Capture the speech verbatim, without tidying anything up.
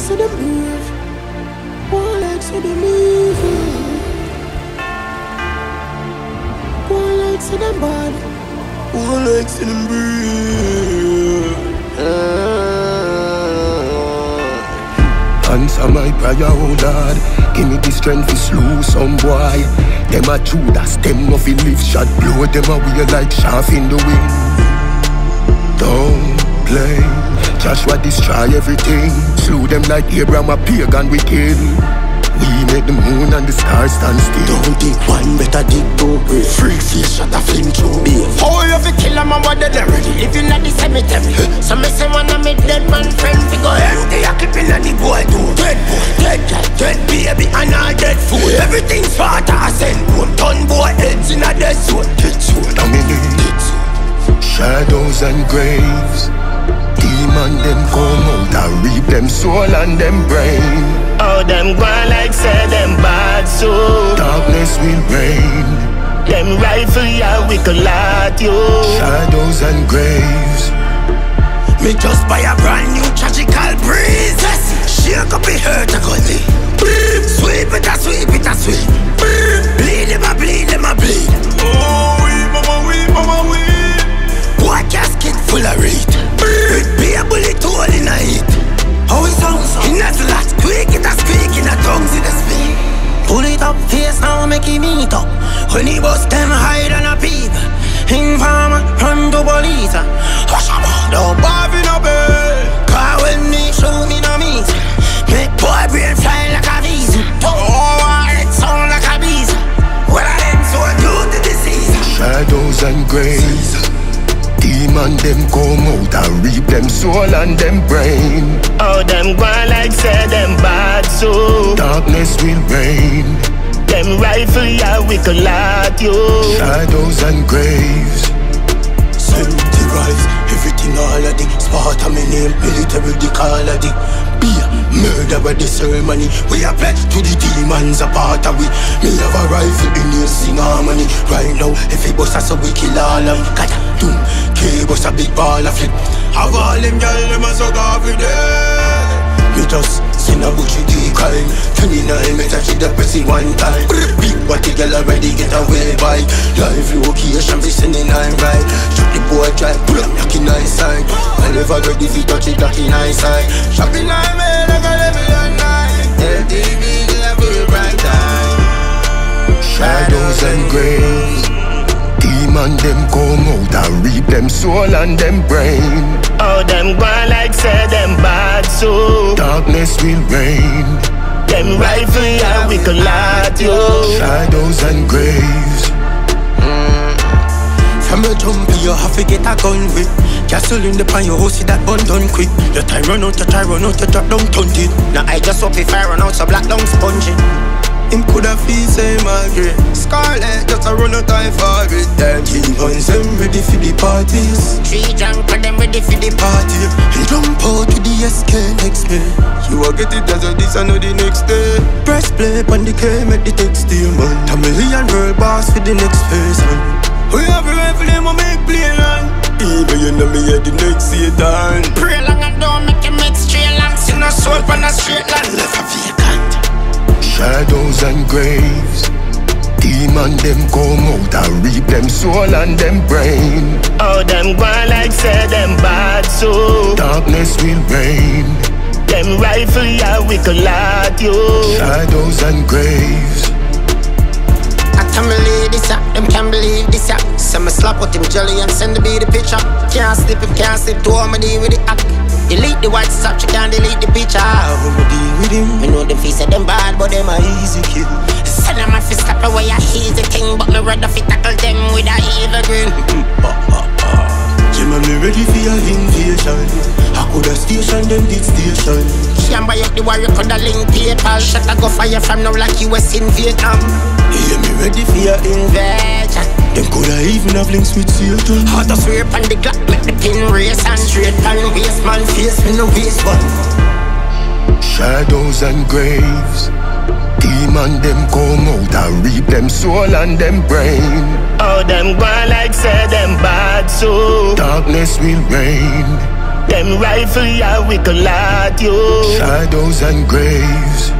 say them brave, one like say them evil, one like say them bad, one like say them brave. Answer my prayer, oh Lord. Give me the strength to slew some boy. Them a Judas, them no fi live shot. Blow them away like chaff in the wind. Don't play. Joshua destroy everything. Slew them like Abraham, a pagan wicked. We make the moon and the stars stand still. Don't dig one, better dig two. Free fish shot a flame through. How you fi kill a man what they ready? Living at the cemetery. So me say one of me dead man friend fi go empty a clip in a the boy too. Dead boy, dead cat, dead baby and all dead fool. Everything's part of a send one. Ton boy heads in a dead zone. Dead zone, I mean it. Shadows and graves. Demon them come out and reap them soul and them brain. Oh, them go like say them bad so Darkness will reign. Them rifle ya we could lot you. Shadows and graves. me just buy a brand new tragical breeze. Shake up the hurt a gully. Sweep it a sweep it a sweep. Bleed them a bleed them a bleed. Oh we mama we mama we. What casket full of reed. With be a bullet hole in a heat. How it sounds? In a lot. Squeak it a squeak in a tongues in a speak. Pull it up face now make it meet up. When he bust them hide on a peep. Informer run to police. Hush up. Don't barf in a bed. Cause when me show me no meat. Make boy brain fly like a visa. Oh, it sound like a beast. Well I them so due to disease. Shadows and graves. Demon them come out and reap them soul and them brain. Oh, them go like say them bad so Darkness will reign. them rifle ya we could lot you. Shadows and graves. Safety rise, everything all of the spot of me name, military the call of the beer, murder by the ceremony. We are pledged to the demons a part of we. Me have a rifle in your sing harmony. Right now, if it bust us so we kill all of them. Kata, doom, K bust a big ball of flip. Have all them gyal them a suck off with them. Me just send a butchie decline. twenty-nine me touch it the pussy one time. Big body girl already get away by. Live location be sending nine right. Shot the boy drive, pull up knock in nice side. I never ready fi touch it knock in nice side. Shot in nine man like a level on nine. L T V level bright time. Shadows and graves. Demon them come out and reap them soul and them brain. Oh, them go like say them bad so Darkness will reign. them rifle ya we could lot you. Shadows and graves. From your jump, you have to get a gun with. Castle in the pan, you host it that bun done quick. Your time run out, your time run out, your drop down tunted. Now I just hope if I run out so black down sponging. Him coulda feel same agree. Scarlet just a run out time for it. Them demons them ready for the parties. Three drunk for them ready for the Party. He jump out to the S K next day. You will get it as a this and the next day. Press play on the K, make the text deal man. A million world boss for the next person. We have a rifle them will make play long. Even you know me at the next Satan. Pray long and don't make him make straight long. See no soul on a straight line. Left a vacant. Shadows and graves. Demon them come out and reap them soul and them brain. Oh, them go like say them bad so Darkness will reign. them rifle ya we could lot you. Shadows and graves. I can't believe this up, them can't believe this up. Send me slap out him jelly and send the be the picture. Can't sleep him, can't sleep, two of me deal with the act. Delete the white stop, she can't delete the picture. How we deal with him? Me know them face say them bad, but them a easy kill. Send them a fist stop away a easy thing, but me rather fi tackle them with a evil grin. Jim and me ready for your invasion. I coulda station, them did station. Can't buy up the warrior, coulda link PayPal. Shut a go fire from now like U S in Vietnam. Yeah, me ready for your Invasion. Them coulda even have links with Satan. How to sweep on the Glock, make the pin race and straight pan waist man face me no waist one. Shadows and graves. Demon them come out and reap them soul and them brain. Oh, them go like say them bad so Darkness will reign. Them rifle ya wickle at you. Shadows and graves,